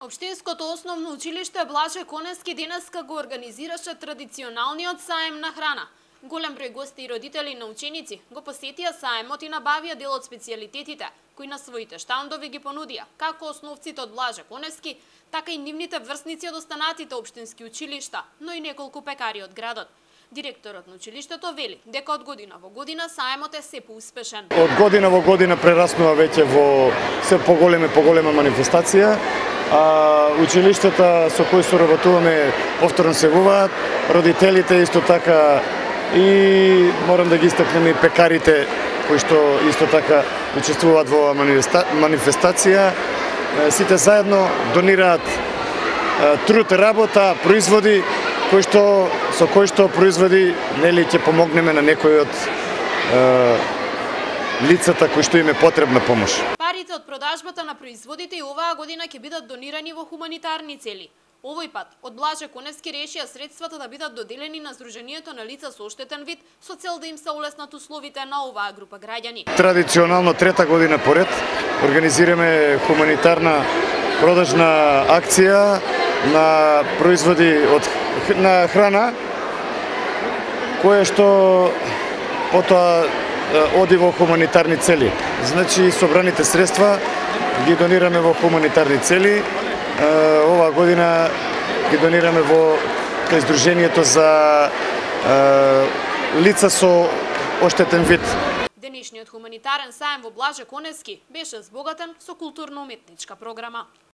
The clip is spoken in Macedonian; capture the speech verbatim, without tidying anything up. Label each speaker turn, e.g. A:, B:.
A: Општинското основно училиште Блаже Коневски денеска го организираше традиционалниот саем на храна. Голем број гости и родители на ученици го посетија саемот и набавија дел од специјалитетите, кои на своите штандови ги понудија, како основците од Блаже Коневски, така и нивните врсници од останатите општински училишта, но и неколку пекари од градот. Директорот на училиштето вели дека од година во година саемот е се поуспешен.
B: Од година во година прераснува веќе во се поголема и поголема манифестација, а училиштата со кои соработуваме повторно се јавуваат, родителите исто така и морам да ги истакнем и пекарите кои што исто така учествуваат во оваа манифестација. Сите заедно донираат труд, работа, производи кои што со кои што производи нели ќе помогнеме на некои од е, лицата кои што им е потребна помош.
A: Парите од продажбата на производите и оваа година ќе бидат донирани во хуманитарни цели. Овој пат од Блаже Коневски решија средствата да бидат доделени на Сдруженијето на лица со оштетен вид со цел да им се олеснат условите на оваа група граѓани.
B: Традиционално трета година поред организираме хуманитарна продажна акција на производи од на храна, кое што потоа оди во хуманитарни цели. Значи, собраните средства ги донираме во хуманитарни цели. Оваа година ги донираме во Сдруженијето за лица со оштетен вид.
A: Денешниот хуманитарен саем во Блаже Коневски беше збогатен со културно-уметничка програма.